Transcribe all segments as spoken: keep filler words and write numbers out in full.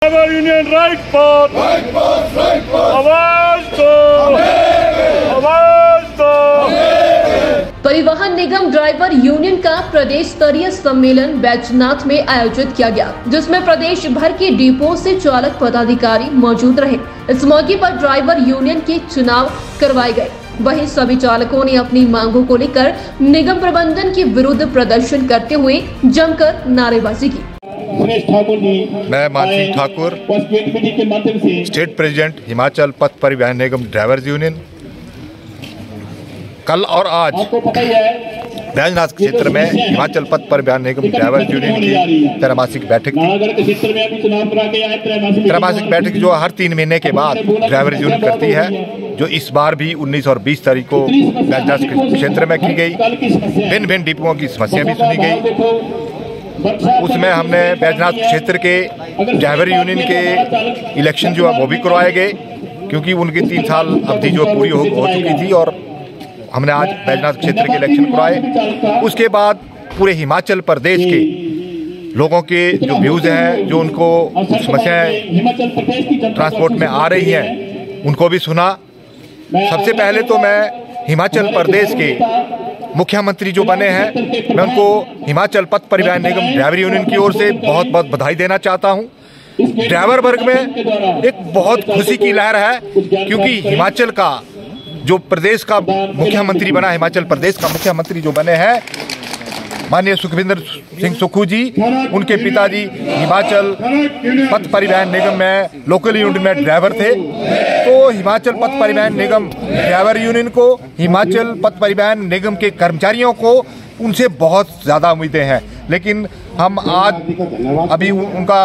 Driver union right पर आवाज दो, आवाज दो। परिवहन निगम ड्राइवर यूनियन का प्रदेश स्तरीय सम्मेलन बैजनाथ में आयोजित किया गया, जिसमें प्रदेश भर के डिपो से चालक पदाधिकारी मौजूद रहे। इस मौके पर ड्राइवर यूनियन के चुनाव करवाए गए। वहीं सभी चालकों ने अपनी मांगों को लेकर निगम प्रबंधन के विरुद्ध प्रदर्शन करते हुए जमकर नारेबाजी की। मैं मानसिंह ठाकुर, स्टेट प्रेसिडेंट हिमाचल पथ परिवहन निगम ड्राइवर्स यूनियन। कल और आज बैजनाथ क्षेत्र में हिमाचल पथ परिवहन निगम ड्राइवर्स यूनियन की त्रैमासिक बैठक थी। त्रैमासिक बैठक जो हर तीन महीने के बाद ड्राइवर्स यूनियन करती है, जो इस बार भी उन्नीस और बीस तारीख को बैजनाथ क्षेत्र में की गई। भिन्न भिन्न डिपुओं की समस्या भी सुनी गई। उसमें हमने बैजनाथ क्षेत्र के ड्राइवर यूनियन के इलेक्शन जो है वो भी करवाए गए, क्योंकि उनकी तीन साल अवधि जो पूरी हो, हो चुकी थी और हमने आज बैजनाथ क्षेत्र के इलेक्शन करवाए। उसके बाद पूरे हिमाचल प्रदेश के लोगों के जो व्यूज़ हैं, जो उनको समस्याएं ट्रांसपोर्ट में आ रही हैं, उनको भी सुना। सबसे पहले तो मैं हिमाचल प्रदेश के मुख्यमंत्री जो बने हैं, मैं उनको हिमाचल पथ परिवहन निगम ड्राइवर यूनियन की ओर से बहुत बहुत बधाई देना चाहता हूं। ड्राइवर वर्ग में एक बहुत खुशी की लहर है, क्योंकि हिमाचल का जो प्रदेश का मुख्यमंत्री बना, हिमाचल प्रदेश का मुख्यमंत्री जो बने हैं माननीय सुखविंदर सिंह सुक्खू जी, उनके पिताजी हिमाचल पथ परिवहन निगम में लोकल यूनिट में ड्राइवर थे। तो हिमाचल पथ परिवहन निगम ड्राइवर यूनियन को, हिमाचल पथ परिवहन निगम के कर्मचारियों को उनसे बहुत ज़्यादा उम्मीदें हैं। लेकिन हम आज अभी उनका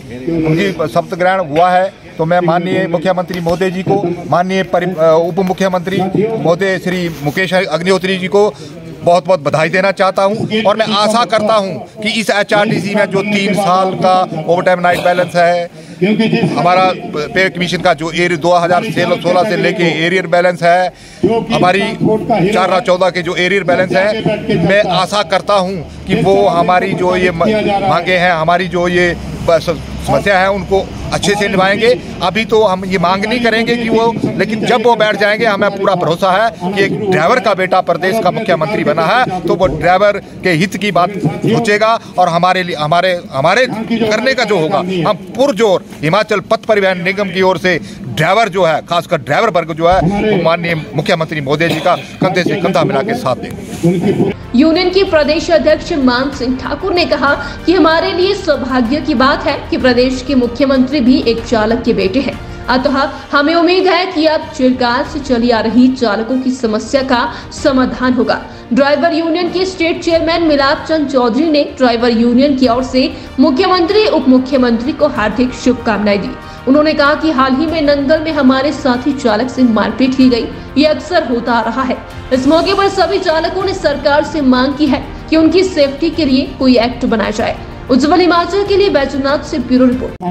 उनकी शपथ ग्रहण हुआ है, तो मैं माननीय मुख्यमंत्री महोदय जी को, माननीय उप मुख्यमंत्री महोदय श्री मुकेश अग्निहोत्री जी को बहुत बहुत बधाई देना चाहता हूं। और मैं आशा करता हूं कि इस एच आर टी सी में जो तीन साल का ओवर टाइम नाइट बैलेंस है, हमारा पे कमीशन का जो एरियर दो हज़ार सोलह से लेके एरियर बैलेंस है, हमारी चार हजार चौदह के जो एरियर बैलेंस है, मैं आशा करता हूं कि वो हमारी जो ये मांगे हैं, हमारी जो ये समस्या है, उनको अच्छे से निभाएंगे। अभी तो हम ये मांग नहीं करेंगे कि वो, लेकिन जब वो बैठ जाएंगे, हमें पूरा भरोसा है कि एक ड्राइवर का बेटा प्रदेश का मुख्यमंत्री बना है, तो वो ड्राइवर के हित की बात सोचेगा और हमारे लिए हमारे हमारे करने का जो होगा, हम पुरजोर हिमाचल पथ परिवहन निगम की ओर से ड्राइवर जो है, खासकर ड्राइवर वर्ग जो है, वो माननीय मुख्यमंत्री मोदी जी का कंधे से कंधा मिला के साथ देंगे। यूनियन के प्रदेश अध्यक्ष मानसिंह ठाकुर ने कहा कि हमारे लिए सौभाग्य की बात है कि प्रदेश के मुख्यमंत्री भी एक चालक के बेटे हैं। अतः हमें उम्मीद है कि अब चिरकाल से चली आ रही चालकों की समस्या का समाधान होगा। ड्राइवर यूनियन के स्टेट चेयरमैन मिलाप चंद चौधरी ने ड्राइवर यूनियन की ओर से मुख्यमंत्री उप मुख्यमंत्री को हार्दिक शुभकामनाएं दी। उन्होंने कहा कि हाल ही में नंगल में हमारे साथी चालक से मारपीट की गई, ये अक्सर होता आ रहा है। इस मौके पर सभी चालकों ने सरकार से मांग की है कि उनकी सेफ्टी के लिए कोई एक्ट बनाया जाए। उज्जवल हिमाचल के लिए बैजनाथ से ब्यूरो रिपोर्ट।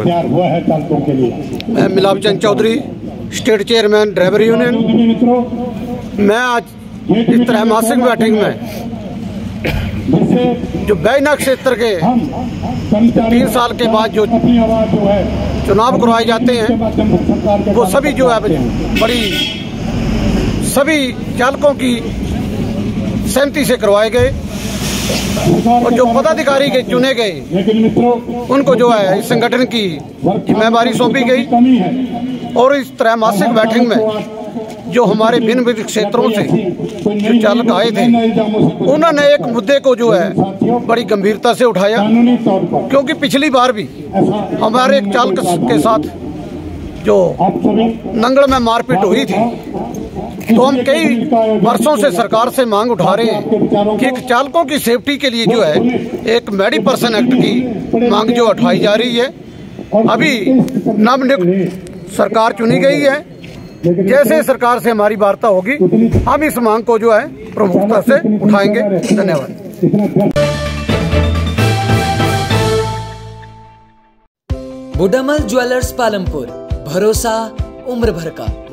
मैं Milap Chand Chaudhary, state chairman driver union. मैं आज इस त्रैमासिक बैठक में जो बैजनाथ क्षेत्र के तीन साल के बाद जो चुनाव करवाए जाते हैं, वो सभी जो है बड़ी सभी चालकों की सहमति से करवाए गए, और जो पदाधिकारी के चुने गए उनको जो है इस संगठन की जिम्मेदारी सौंपी गई। और इस त्रैमासिक बैठक में जो हमारे भिन्न भिन्न क्षेत्रों से जो चालक आए थे, उन्होंने एक मुद्दे को जो है बड़ी गंभीरता से उठाया, क्योंकि पिछली बार भी हमारे एक चालक के साथ जो नंगल में मारपीट हुई थी, तो हम कई वर्षों से सरकार से मांग उठा रहे हैं कि एक चालकों की सेफ्टी के लिए जो है एक मेडी पर्सन एक्ट की मांग जो उठाई जा रही है। अभी नवनियुक्त सरकार चुनी गई है, जैसे सरकार से हमारी वार्ता होगी, हम इस मांग को जो है प्रमुखता से उठाएंगे। धन्यवाद। बुडामल ज्वेलर्स पालमपुर, भरोसा उम्र भर का।